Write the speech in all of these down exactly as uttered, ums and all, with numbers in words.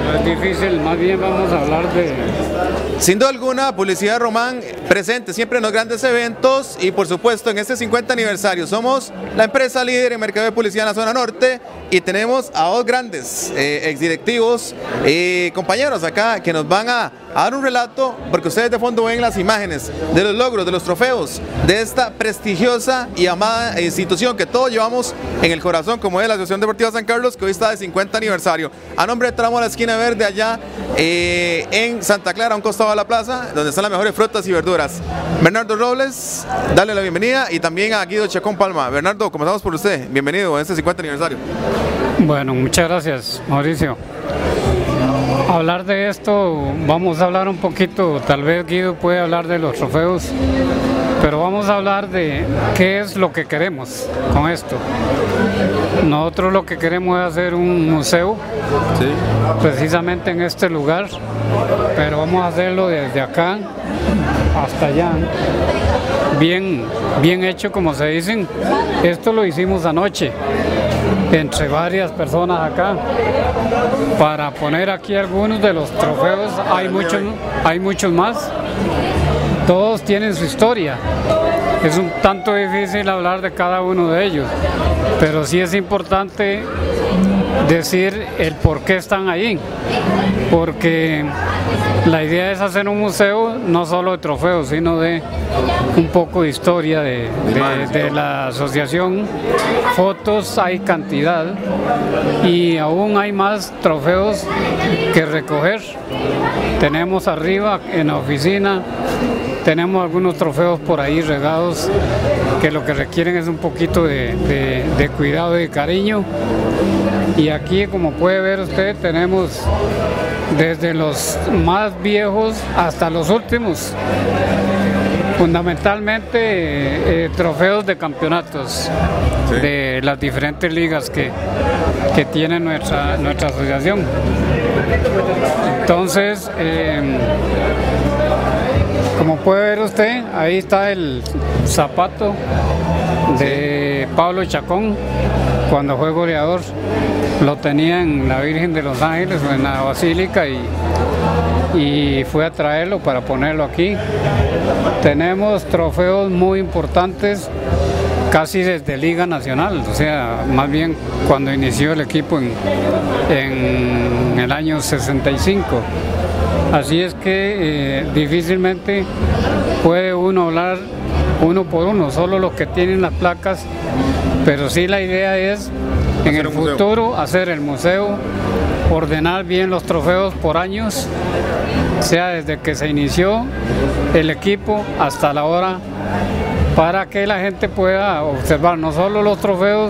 es difícil, más bien vamos a hablar de... Sin duda alguna, Publicidad Román presente siempre en los grandes eventos y por supuesto en este cincuenta aniversario. Somos la empresa líder en mercado de publicidad en la zona norte y tenemos a dos grandes eh, exdirectivos y compañeros acá que nos van a, a dar un relato, porque ustedes de fondo ven las imágenes de los logros, de los trofeos de esta prestigiosa y amada institución que todos llevamos en el corazón, como es la Asociación Deportiva San Carlos, que hoy está de cincuenta aniversario. A nombre de Tramo a la Esquina Verde, allá eh, en Santa Clara, a un costado de la plaza, donde están las mejores frutas y verduras. Bernardo Robles, dale la bienvenida, y también a Guido Chacón Palma. Bernardo, comenzamos por usted. Bienvenido a este cincuenta aniversario. Bueno, muchas gracias, Mauricio. Hablar de esto, vamos a hablar un poquito, tal vez Guido puede hablar de los trofeos, pero vamos a hablar de qué es lo que queremos con esto. Nosotros lo que queremos es hacer un museo, sí, precisamente en este lugar, pero vamos a hacerlo desde acá hasta allá, bien, bien hecho, como se dicen. Esto lo hicimos anoche entre varias personas acá para poner aquí algunos de los trofeos. Hay muchos, hay muchos más, todos tienen su historia. Es un tanto difícil hablar de cada uno de ellos, pero sí es importante decir el por qué están ahí, porque la idea es hacer un museo no solo de trofeos, sino de un poco de historia de, de, de la asociación. Fotos hay cantidad y aún hay más trofeos que recoger. Tenemos arriba en la oficina, tenemos algunos trofeos por ahí regados que lo que requieren es un poquito de, de, de cuidado y cariño. Y aquí, como puede ver usted, tenemos desde los más viejos hasta los últimos, fundamentalmente eh, trofeos de campeonatos, sí, de las diferentes ligas que, que tiene nuestra, nuestra asociación. Entonces, eh, como puede ver usted, ahí está el zapato de Pablo Chacón cuando fue goleador. Lo tenía en la Virgen de los Ángeles o en la Basílica y, y fue a traerlo para ponerlo aquí. Tenemos trofeos muy importantes casi desde Liga Nacional, o sea, más bien cuando inició el equipo en, en el año sesenta y cinco. Así es que eh, difícilmente puede uno hablar uno por uno, solo los que tienen las placas, pero sí la idea es en el futuro hacer el museo, ordenar bien los trofeos por años, sea desde que se inició el equipo hasta la hora, para que la gente pueda observar no solo los trofeos,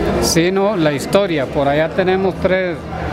sino la historia. Por allá tenemos tres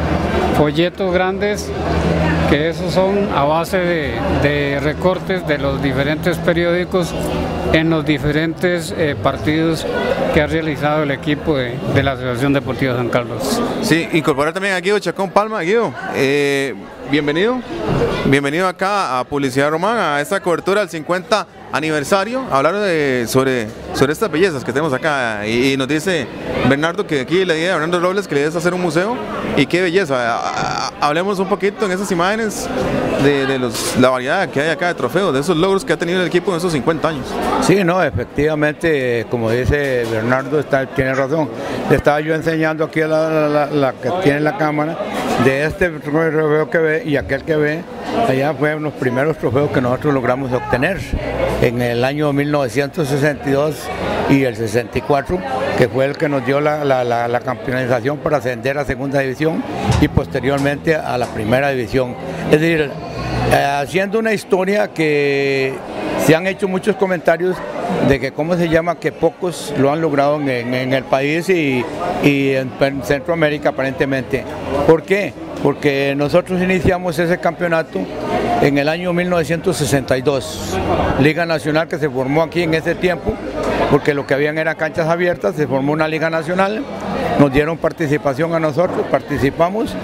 folletos grandes, que esos son a base de, de recortes de los diferentes periódicos en los diferentes eh, partidos que ha realizado el equipo de, de la Asociación Deportiva San Carlos. Sí, incorporar también a Guido Chacón Palma. Guido, eh, bienvenido, bienvenido acá a Publicidad Román, a esta cobertura del cincuenta aniversario, a hablar de, sobre, sobre estas bellezas que tenemos acá. Y, y nos dice Bernardo que aquí la idea de Bernardo Robles que la idea es hacer un museo, y qué belleza. Hablemos un poquito en esas imágenes de, de los, la variedad que hay acá de trofeos, de esos logros que ha tenido el equipo en esos cincuenta años. Sí, no, efectivamente, como dice Bernardo, está, tiene razón. Le estaba yo enseñando aquí a la, la, la, la que tiene la cámara de este trofeo que ve y aquel que ve. Allá fueron los primeros trofeos que nosotros logramos obtener en el año mil novecientos sesenta y dos y el sesenta y cuatro, que fue el que nos dio la, la, la, la campeonización para ascender a segunda división y posteriormente a la primera división. Es decir, eh, haciendo una historia que se han hecho muchos comentarios de que cómo se llama, que pocos lo han logrado en, en, en el país y, y en, en Centroamérica aparentemente. ¿Por qué? Porque nosotros iniciamos ese campeonato en el año mil novecientos sesenta y dos, Liga Nacional, que se formó aquí en ese tiempo, porque lo que habían eran canchas abiertas, se formó una Liga Nacional, nos dieron participación a nosotros, participamos.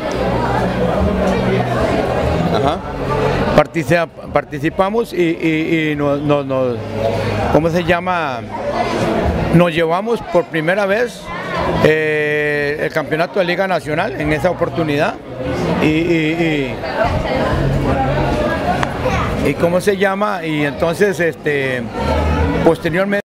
Ajá. Participa, participamos y, y, y nos, nos, nos, ¿cómo se llama? Nos llevamos por primera vez eh, el campeonato de Liga Nacional en esa oportunidad. y, y, y, y ¿cómo se llama? Y entonces, este, posteriormente